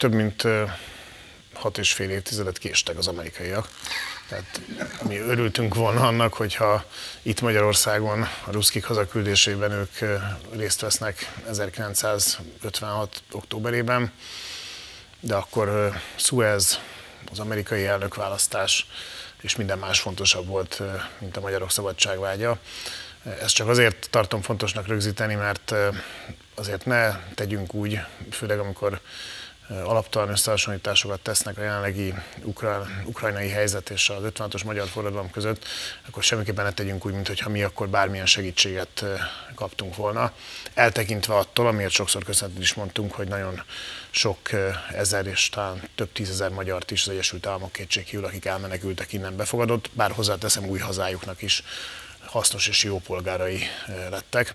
több mint 6,5 évtizedet késtek az amerikaiak. Tehát mi örültünk volna annak, hogyha itt Magyarországon a ruszkik hazaküldésében ők részt vesznek 1956. októberében, de akkor Suez, az amerikai elnökválasztás és minden más fontosabb volt, mint a magyarok szabadságvágya. Ezt csak azért tartom fontosnak rögzíteni, mert azért ne tegyünk úgy, főleg amikor alaptalan összehasonlításokat tesznek a jelenlegi ukrajnai helyzet és az 56-os magyar forradalom között, akkor semmiképpen ne tegyünk úgy, mintha mi akkor bármilyen segítséget kaptunk volna. Eltekintve attól, amiért sokszor köszönetet is mondtunk, hogy nagyon sok ezer és talán több tízezer magyart is az Egyesült Államok kétségkívül, akik elmenekültek innen befogadott, bár hozzáteszem új hazájuknak is hasznos és jó polgárai lettek.